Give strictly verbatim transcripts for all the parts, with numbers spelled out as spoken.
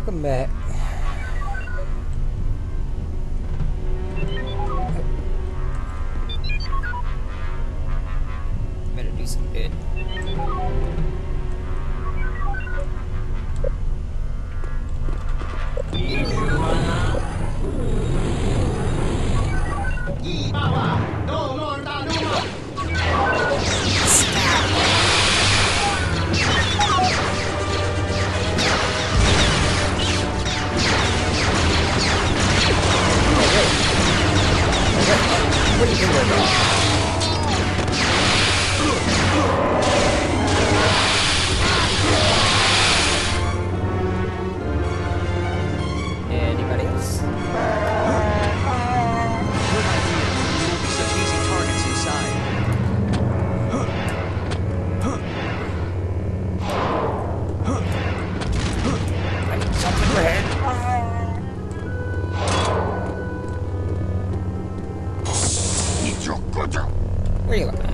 Welcome back. Better do some good. What are you doing, bro? Anybody else? Good idea. There won't be such easy targets inside. I need something for head. Where are you at?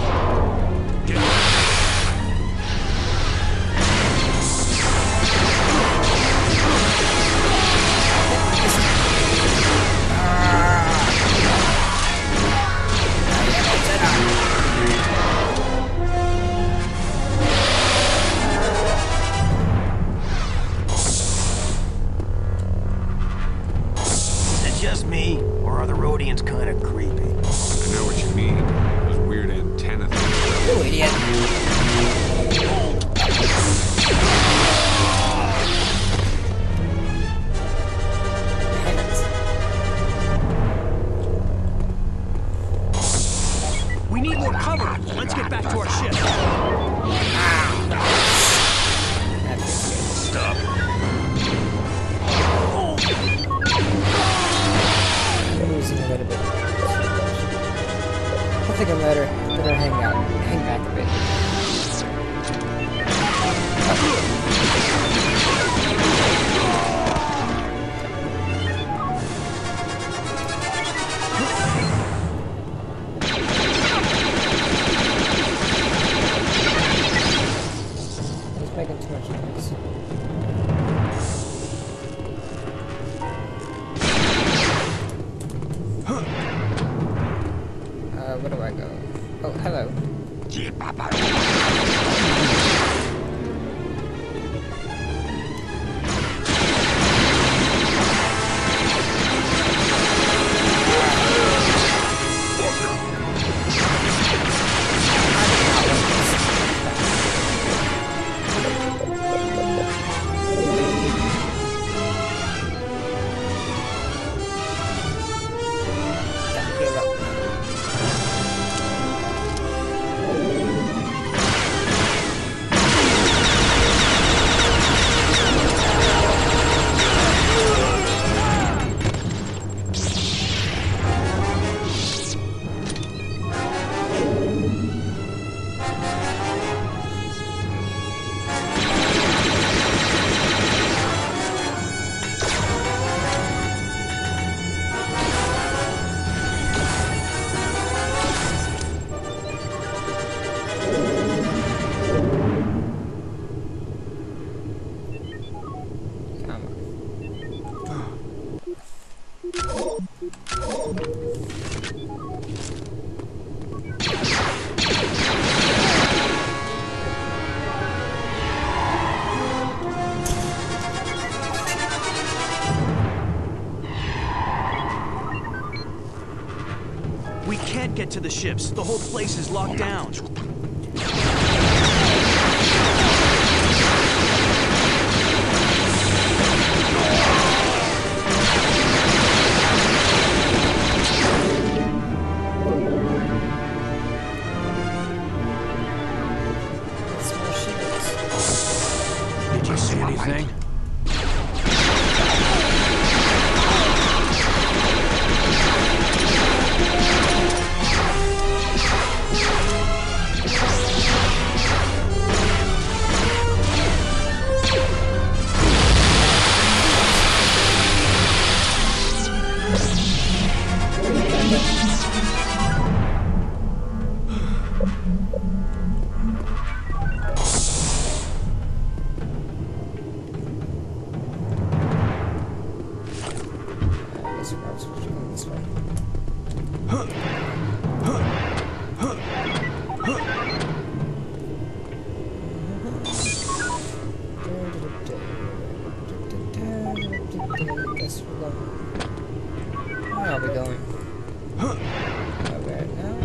Is it just me, or are the Rhodians kind of creepy? I know what you mean. Those weird antenna things. You idiot. We need more cover. Let's get back to our ship. Stop. I'm losing a little bit. I think I better better hang out, hang back a bit. He's making too much noise. Uh, where do I go? Oh, hello. Give up. We can't get to the ships. The whole place is locked down. Some more shields. Did you see anything? guess we're going. Where are we going? Over now.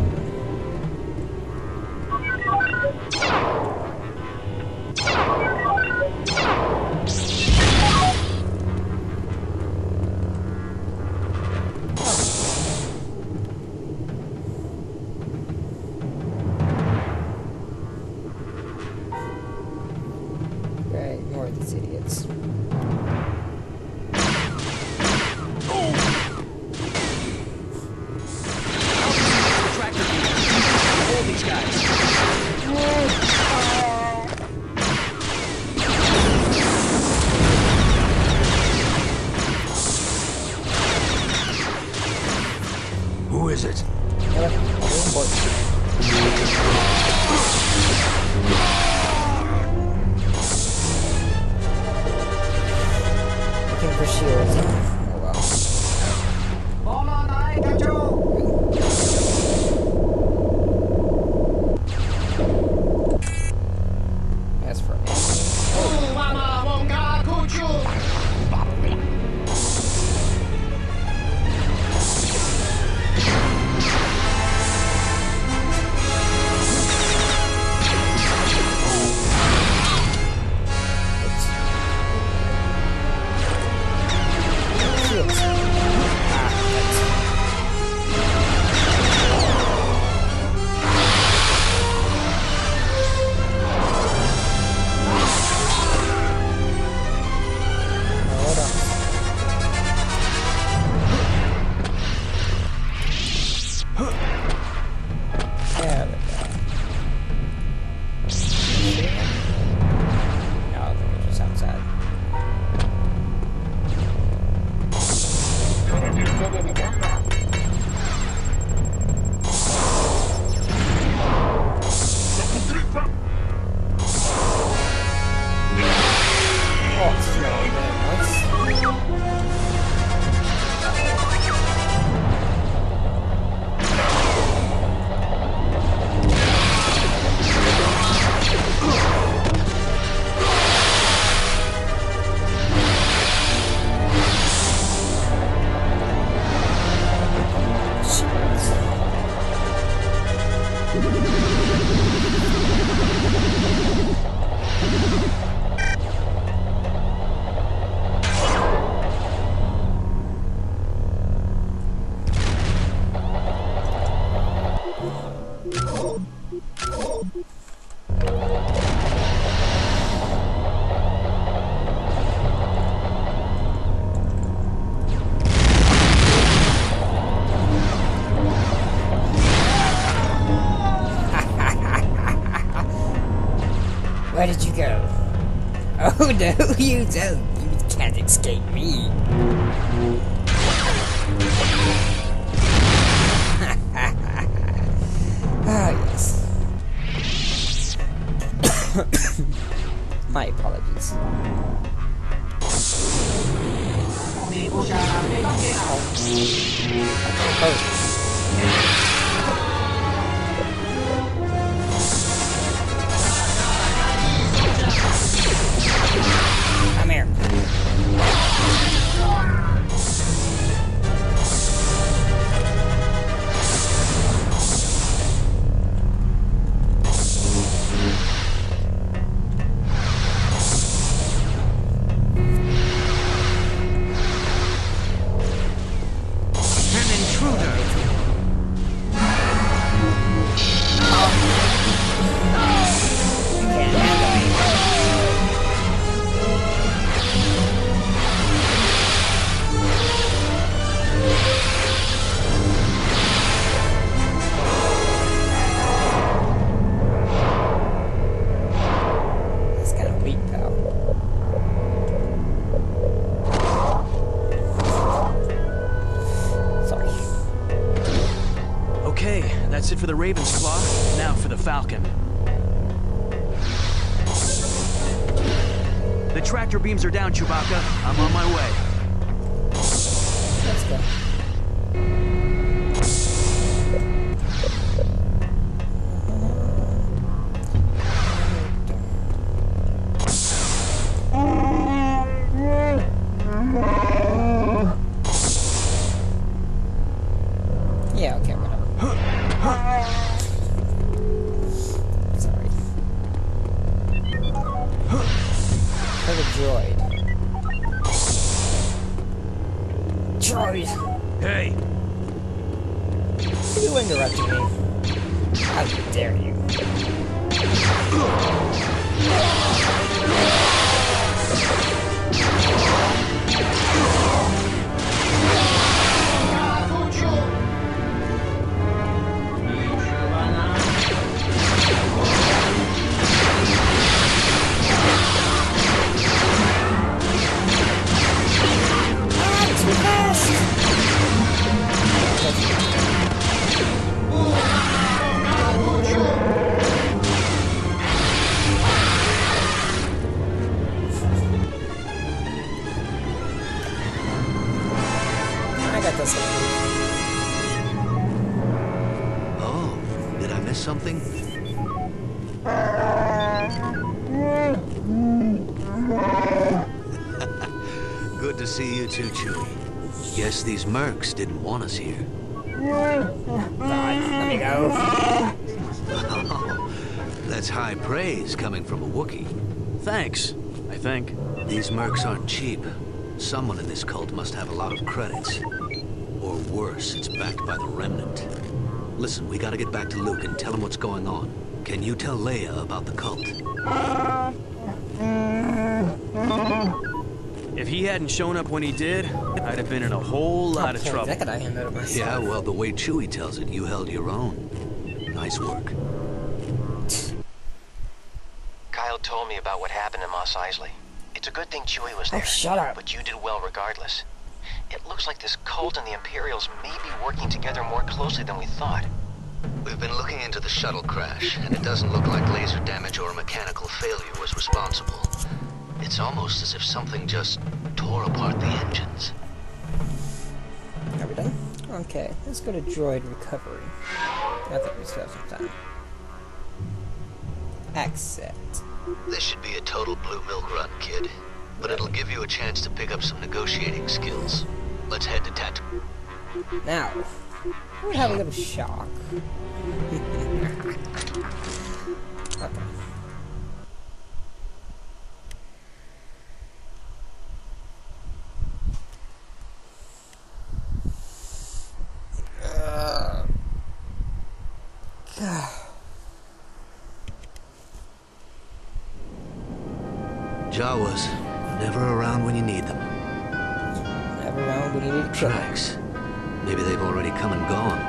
Right, more of these idiots. Hold these guys. Who is it? Looking for shields. Oh well. As for shields. Ah, that's hold on. There we go. No, they're just outside. Oh, it's really nice. Shields. Where did you go? Oh no, you don't. You can't escape me. Ah, yes. My apologies. Oh. Come here. An intruder. Can't handle me. It's kind of weak, pal. Sorry. Okay, that's it for the Raven's Claw. Now for the Falcon. The tractor beams are down, Chewbacca. I'm on my way. Let's go. droid! Hey, You interrupted me. How dare you? I got this one. Oh, did I miss something? Good to see you too, Chewie. Guess these mercs didn't want us here. God, let me go. Oh, that's high praise coming from a Wookiee. thanks, I think. These mercs aren't cheap. Someone in this cult must have a lot of credits. Or worse, it's backed by the Remnant. Listen, we gotta get back to Luke and tell him what's going on. Can you tell Leia about the cult? If he hadn't shown up when he did, I'd have been in a whole lot of Okay, trouble. that could I handle it myself. Yeah, well, the way Chewie tells it, you held your own. Nice work. Kyle told me about what happened in Mos Eisley. It's a good thing Chewie was there. Oh, shut up. But you did well regardless. It looks like this cult and the Imperials may be working together more closely than we thought. We've been looking into the shuttle crash, and it doesn't look like laser damage or mechanical failure was responsible. It's almost as if something just tore apart the engines. Are we done? Okay, let's go to droid recovery. I think we still have some time. Accept. This should be a total blue milk run, kid. But it'll give you a chance to pick up some negotiating skills. Let's head to Tatooine. Now, we'll have a little shock. Okay. Uh, Jawas, never around when you need them. Never around when you need to kill. Tracks. Maybe they've already come and gone.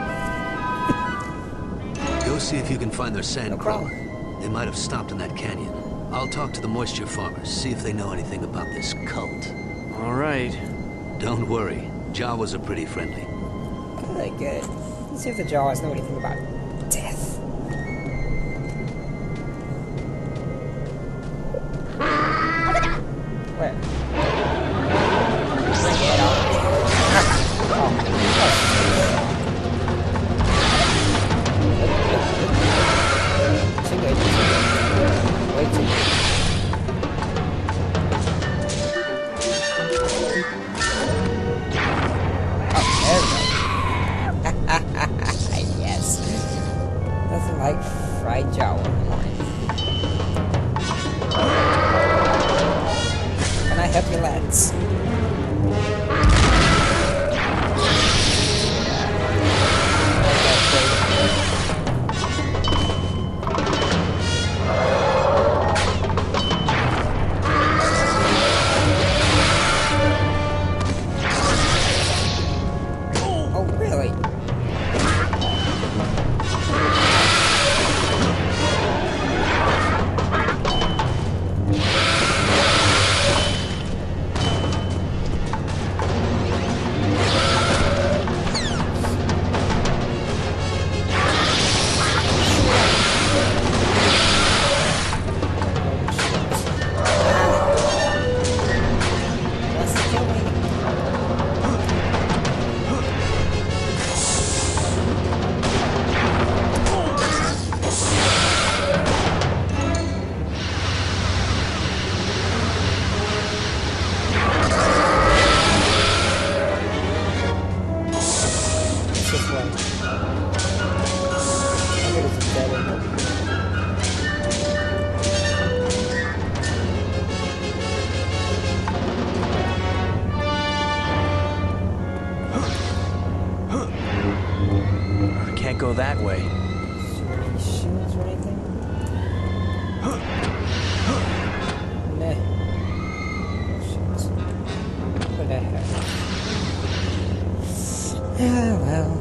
Go see if you can find their No sandcrawler. They might have stopped in that canyon. I'll talk to the moisture farmers, see if they know anything about this cult. All right. Don't worry, Jawas are pretty friendly. Good, good. Let's see if the Jawas know anything about death. Where? Bring it on. Too late. Way too late. Yes. Nothing like fried Jawa wine. Can I help you, lads? Oh, really? go that way. Is there any shields or anything? Nah. Oh, shit. What the heck? Ah, well.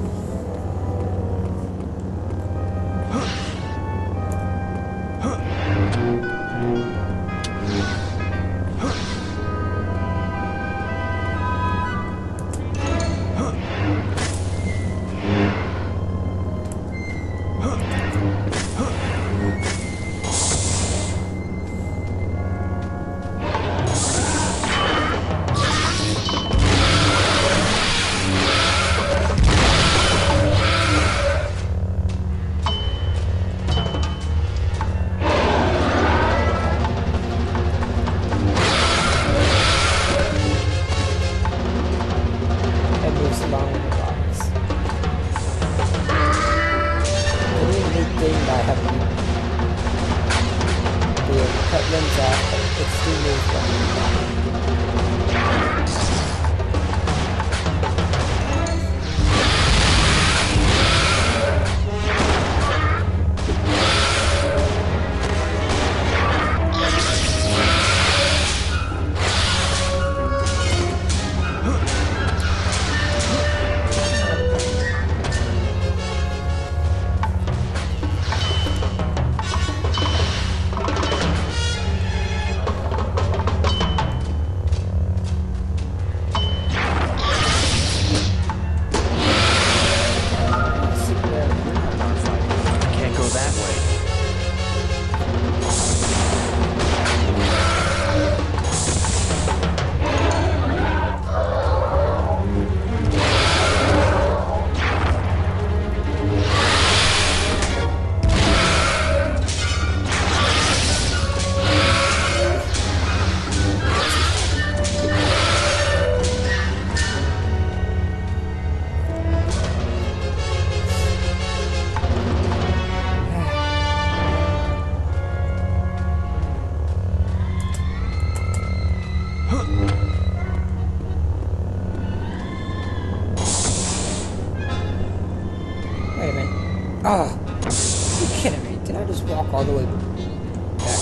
Oh, you kidding me? Did I just walk all the way back?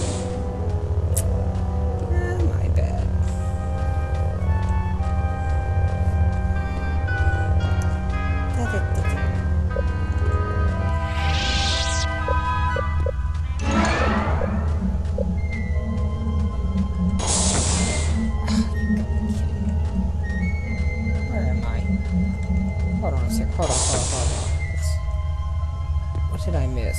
Ah, my bad. Da, da, da, da. Where am I? Hold on a sec. Hold on, hold on, hold on. What did I miss?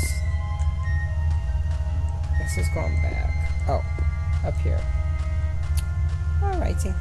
This is going back. Oh, up here. Alrighty.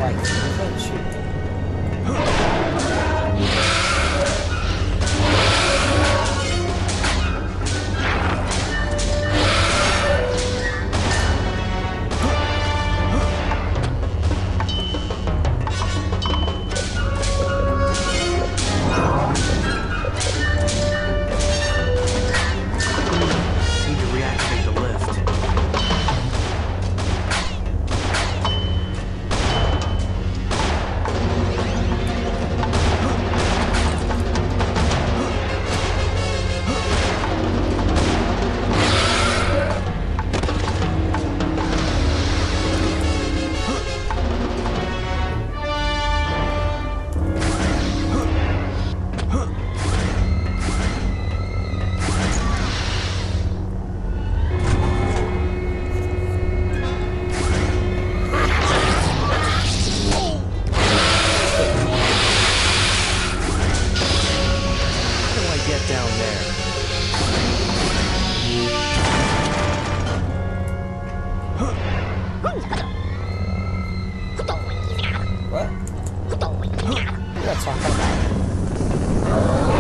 rifle. You can't shoot them. Need to reactivate the lift. How do I get down there? What? What are you talking about?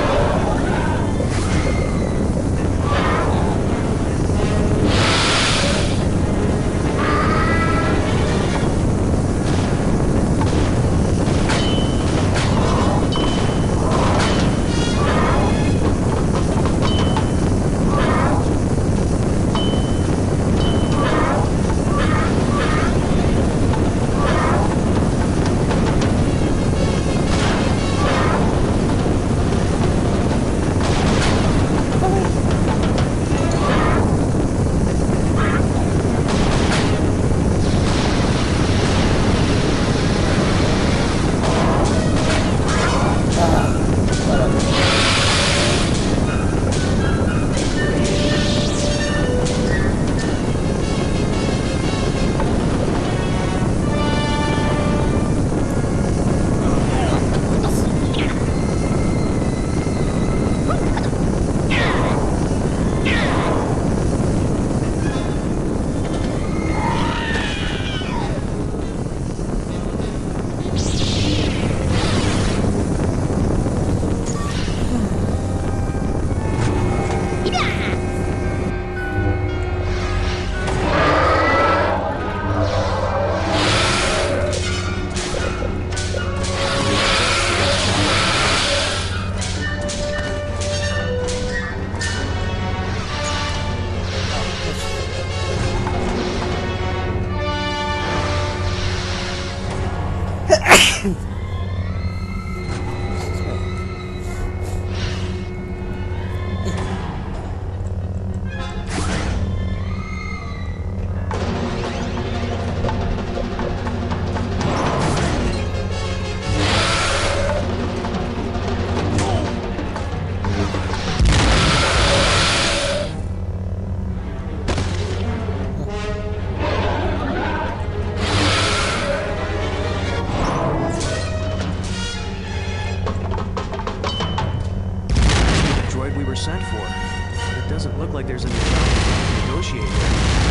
Sent for. But it doesn't look like there's any to negotiate with.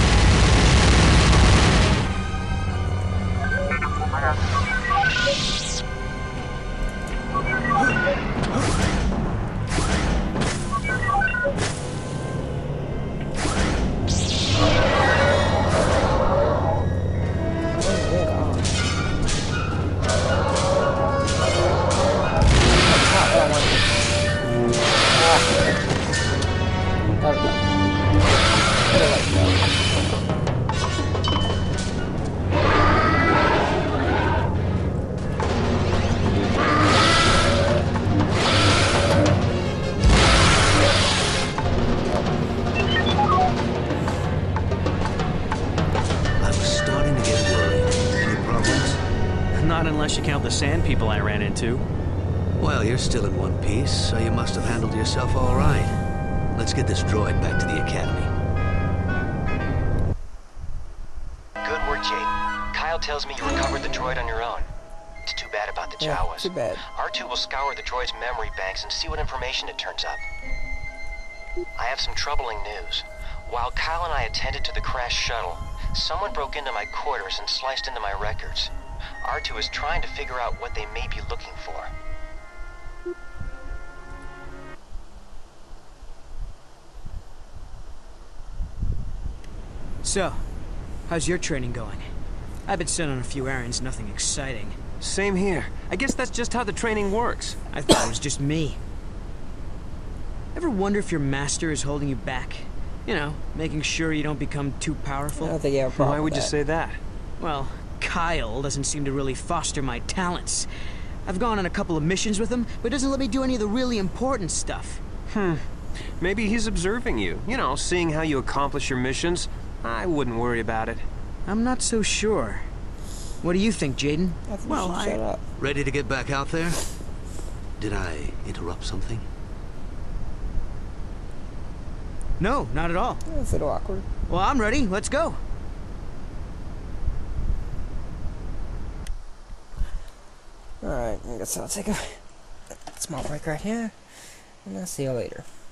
Not unless you count the sand people I ran into. Well, you're still in one piece, so you must have handled yourself all right. Let's get this droid back to the Academy. Good work, Jade. Kyle tells me you recovered the droid on your own. It's too bad about the Yeah, Jawas. too bad. R two will scour the droid's memory banks and see what information it turns up. I have some troubling news. While Kyle and I attended to the crash shuttle, someone broke into my quarters and sliced into my records. R two is trying to figure out what they may be looking for. So, how's your training going? I've been sent on a few errands, nothing exciting. Same here. I guess that's just how the training works. I thought it was just me. Ever wonder if your master is holding you back? You know, making sure you don't become too powerful? I don't think you have a problem Why would with you that. say that? Well, Kyle doesn't seem to really foster my talents. I've gone on a couple of missions with him, but doesn't let me do any of the really important stuff. Hmm. Maybe he's observing you. You know, seeing how you accomplish your missions. I wouldn't worry about it. I'm not so sure. What do you think, Jaden? I think Well, you should I... shut up. Ready to get back out there? Did I interrupt something? No, not at all. That's a little awkward. Well, I'm ready. Let's go. Alright, I guess I'll take a small break right here. And I'll see you later.